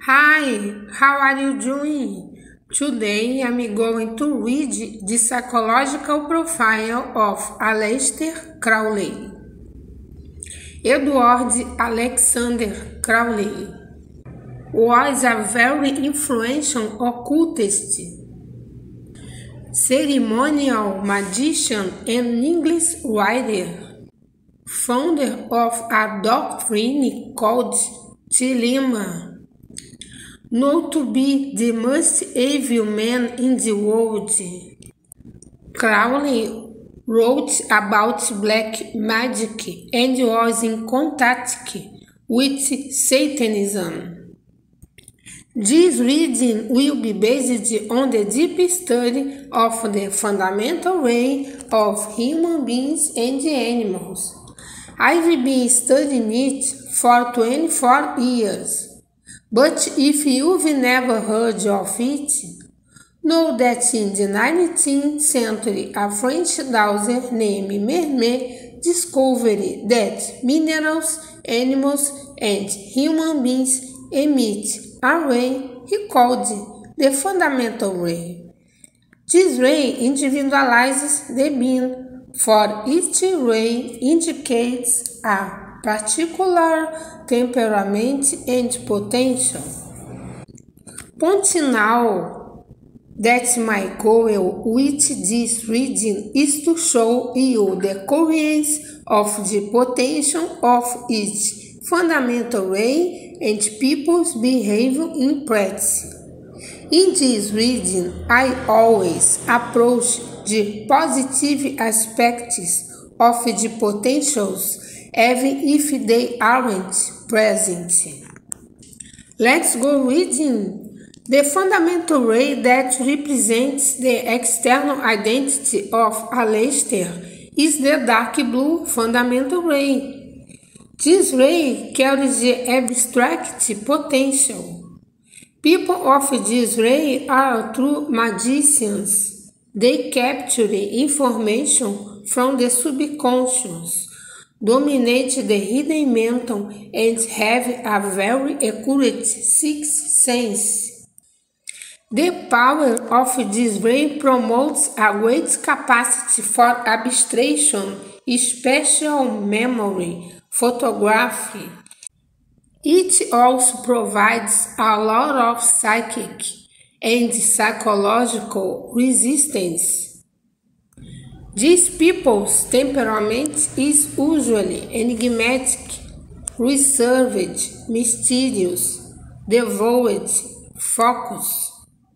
Hi, how are you doing? Today I'm going to read the psychological profile of Aleister Crowley. Edward Alexander Crowley was a very influential occultist, ceremonial magician and English writer, founder of a doctrine called Thelema, known to be the most evil man in the world. Crowley wrote about black magic and was in contact with Satanism. This reading will be based on the deep study of the fundamental way of human beings and animals. I've been studying it for 24 years. But if you've never heard of it, know that in the 19th century a French dowser named Mermet discovered that minerals, animals, and human beings emit a ray he called the fundamental ray. This ray individualizes the being, for each ray indicates a particular temperament and potential. Point now that my goal with this reading is to show you the coherence of the potential of each fundamental ray and people's behavior in practice. In this reading, I always approach the positive aspects of the potentials even if they aren't present. Let's go reading. The fundamental ray that represents the external identity of Aleister is the dark blue fundamental ray. This ray carries the abstract potential. People of this ray are true magicians. They capture information from the subconscious, dominate the hidden mental, and have a very accurate sixth sense. The power of this ray promotes a great capacity for abstraction, spatial memory, photography. It also provides a lot of psychic and psychological resistance. These people's temperament is usually enigmatic, reserved, mysterious, devout, focused.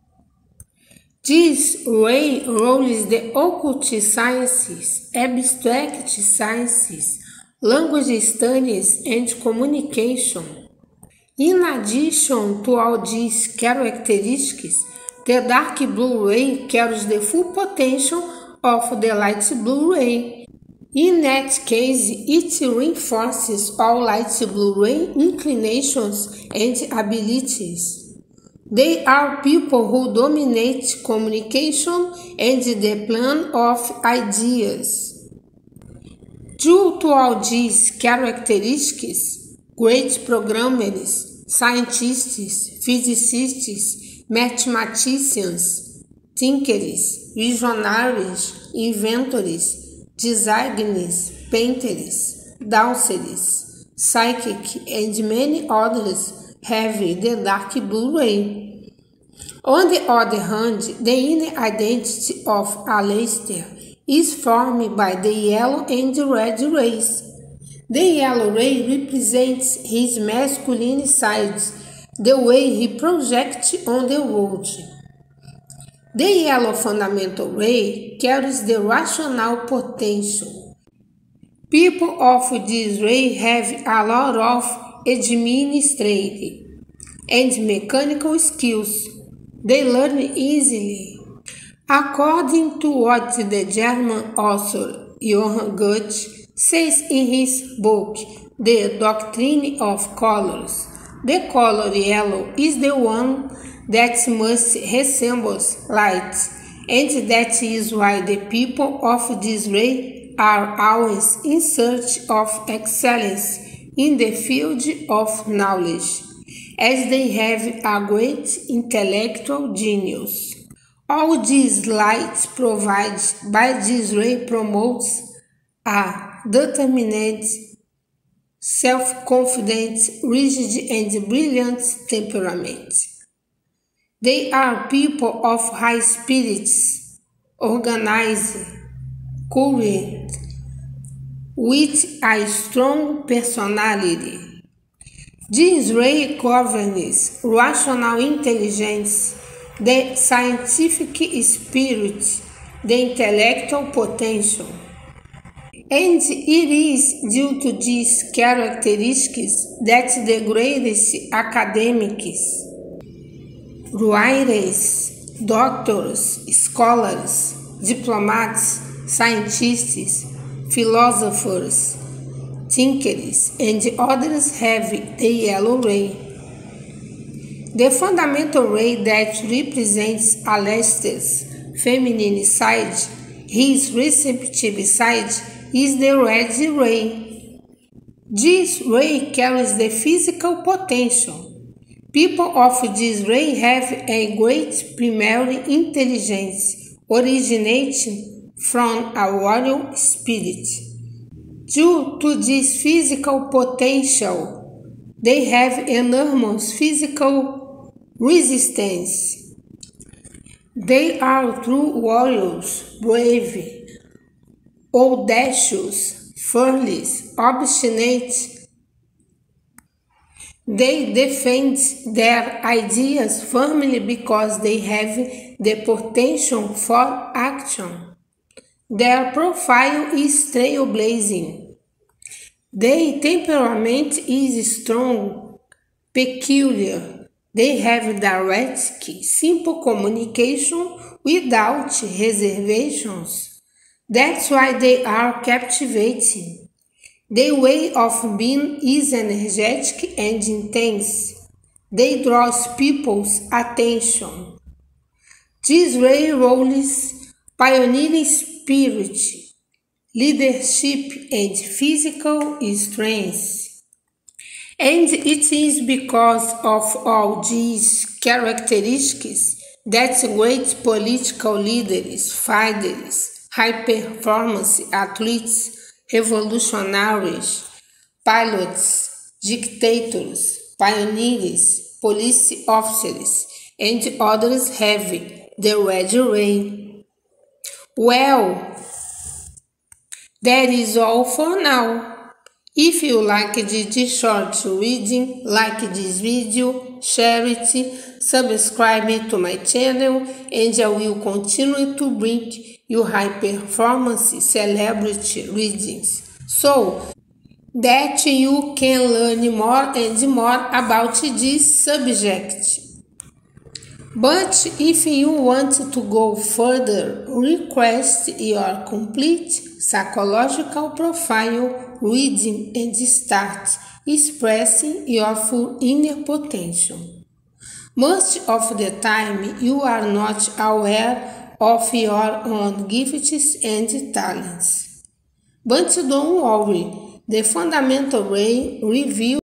This ray rules the occult sciences, abstract sciences, language studies, and communication. In addition to all these characteristics, the dark blue ray carries the full potential of the light blue ray. In that case, it reinforces all light blue ray inclinations and abilities. They are people who dominate communication and the plan of ideas. Due to all these characteristics, great programmers, scientists, physicists, mathematicians, thinkers, visionaries, inventors, designers, painters, dancers, psychic, and many others have the dark blue ray. On the other hand, the inner identity of Aleister is formed by the yellow and the red rays. The yellow ray represents his masculine side, the way he projects on the world. The yellow fundamental ray carries the rational potential. People of this ray have a lot of administrative and mechanical skills. They learn easily. According to what the German author Johann Goethe says in his book, The Doctrine of Colors, the color yellow is the one that most resembles light, and that is why the people of this ray are always in search of excellence in the field of knowledge, as they have a great intellectual genius. All this light provided by this ray promotes a determined, self-confident, rigid, and brilliant temperament. They are people of high spirits, organized, courage, with a strong personality. This ray governs rational intelligence, the scientific spirit, the intellectual potential. And it is due to these characteristics that the greatest academics, writers, doctors, scholars, diplomats, scientists, philosophers, thinkers, and others have the yellow ray. The fundamental ray that represents Aleister's feminine side, his receptive side, is the red ray. This ray carries the physical potential. People of this ray have a great primary intelligence originating from a royal spirit. Due to this physical potential, they have enormous physical resistance. They are true warriors, brave, audacious, fearless, obstinate. They defend their ideas firmly because they have the potential for action. Their profile is trailblazing. Their temperament is strong, peculiar. They have direct, simple communication without reservations. That's why they are captivating. Their way of being is energetic and intense. They draw people's attention. This ray rolls pioneering spirit, leadership, and physical strength. And it is because of all these characteristics that great political leaders, fighters, high-performance athletes, revolutionaries, pilots, dictators, pioneers, police officers, and others have the red ray. Well, that is all for now. If you liked this short reading, like this video, share it, subscribe to my channel, and I will continue to bring you high-performance celebrity readings, so that you can learn more and more about this subject. But if you want to go further, request your complete psychological profile reading and start expressing your full inner potential. Most of the time, you are not aware of your own gifts and talents. But don't worry, the fundamental ray reveals